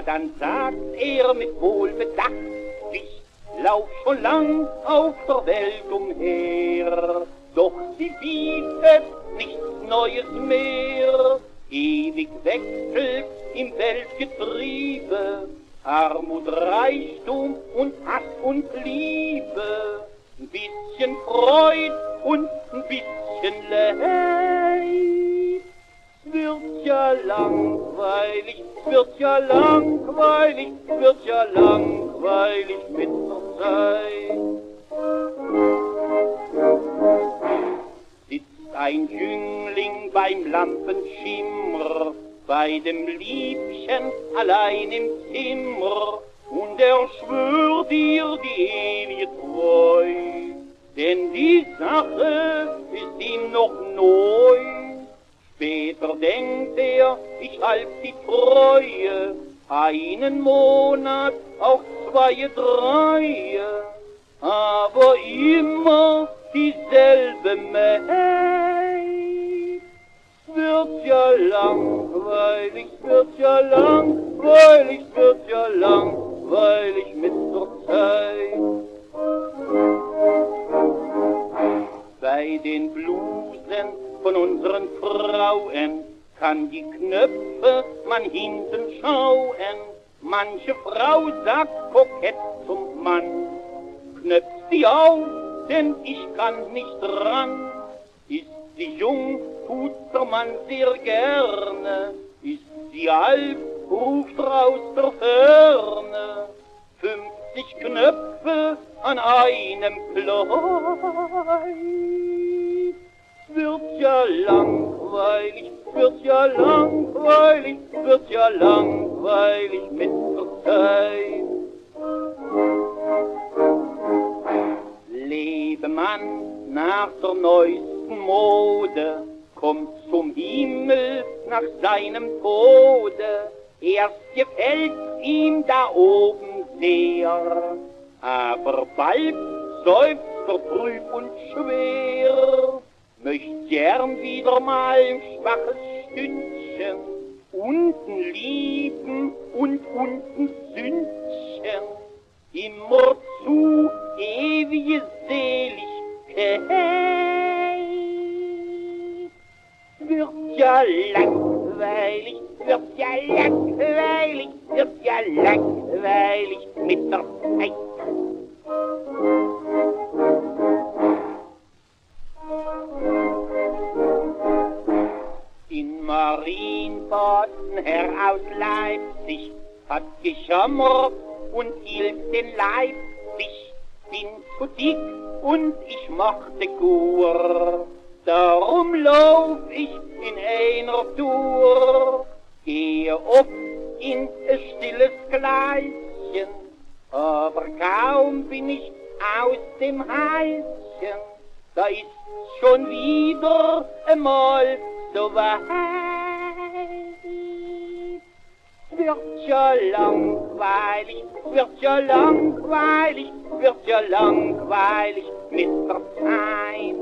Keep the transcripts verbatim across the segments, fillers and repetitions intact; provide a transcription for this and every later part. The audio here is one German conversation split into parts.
dann sagt er mit Wohlbedacht, ich lauf schon lang auf der Welt umher, doch sie bietet nichts Neues mehr. Ewig wechselt im Weltgetriebe Armut, Reichtum und Hass und Liebe, ein bisschen Freud und ein bisschen Leid. Wird ja langweilig, wird ja langweilig, wird ja langweilig mit der Zeit. Sitzt ein Jüngling beim Lampenschimmer, bei dem Liebchen allein im Zimmer, und er schwört dir die ewige Treu, denn die Sache ist ihm noch neu. Später denkt er, ich halt die Treue, einen Monat, auch zwei, drei, aber immer dieselbe Maid. Wird ja langweilig, wird ja langweilig, wird ja langweilig mit der Zeit. Bei den Blusen von unseren Frauen kann die Knöpfe man hinten schauen. Manche Frau sagt kokett zum Mann, knöpft sie auf, denn ich kann nicht ran. Ist sie jung, tut der Mann sehr gerne, ist sie alt, ruft er aus der Ferne. Fünfzig Knöpfe an einem Kleid. Wird ja langweilig, wird ja langweilig, wird ja langweilig mit der Zeit. Lebe man nach der neuesten Mode, kommt zum Himmel nach seinem Tode. Erst gefällt ihm da oben sehr, aber bald seufzt er trüb und schwer. Möcht gern wieder mal ein schwaches Stündchen unten lieben und unten Sündchen, immer zu ewige Seligkeit. Wird ja langweilig, wird ja langweilig, wird ja langweilig mit der Zeit. In Marienbad, ein Herr aus Leipzig, hat geschammert und hielt den Leipzig. Bin zu dick und ich machte Kur, darum lauf ich in einer Tour. Gehe oft in ein stilles Gleischen, aber kaum bin ich aus dem Häuschen, da ist schon wieder einmal so weit. Wird ja langweilig, wird ja langweilig, wird ja langweilig mit der Zeit.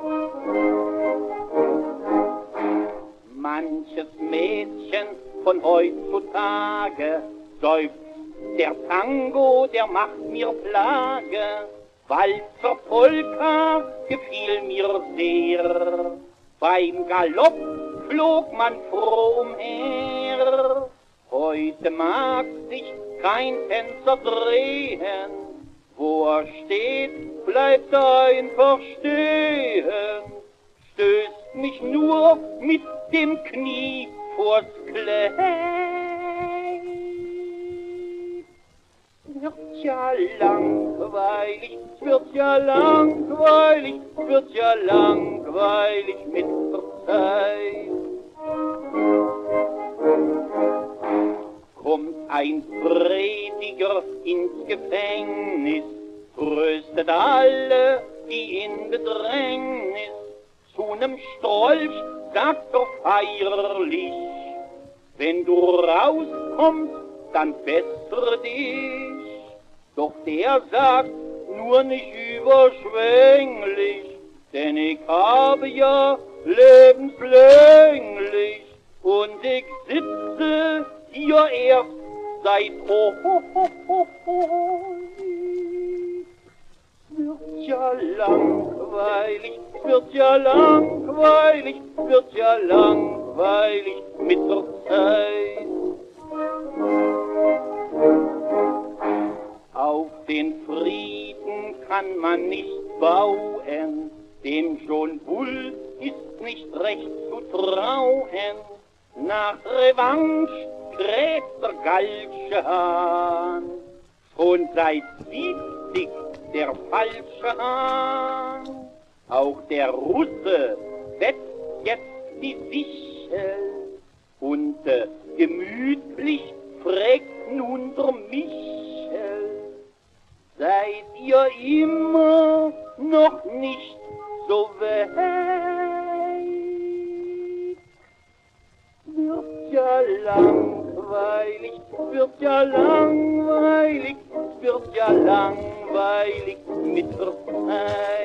Manches Mädchen von heutzutage seufzt, der Tango, der macht mir Plage. Walzer, Polka gefiel mir sehr, beim Galopp flog man froh umher. Heute mag sich kein Tänzer drehen, wo er steht, bleibt er einfach stehen, stößt mich nur mit dem Knie vors Kleid. Wird ja langweilig, wird ja langweilig, wird ja langweilig mit der Zeit. Kommt ein Prediger ins Gefängnis, tröstet alle, die in Bedrängnis. Zu nem Strolch sagt er feierlich, wenn du rauskommst, dann bessere dich. Doch der sagt nur nicht überschwänglich, denn ich habe ja lebenslänglich und ich sitze hier erst seid ho, ho, ho, ho, ho. Wird ja langweilig, wird ja langweilig, wird ja langweilig mit der Zeit. Auf den Frieden kann man nicht bauen, dem schon Wulf ist nicht recht zu trauen. Nach Revanche gräbt der Galsche Hahn, schon seit siebzig der falsche Hahn. Auch der Russe setzt jetzt die Sichel und äh, gemütlich fragt nun der Michel: Seid ihr immer noch nicht so weit? Wird ja langweilig, wird ja langweilig, wird ja langweilig mit der Zeit.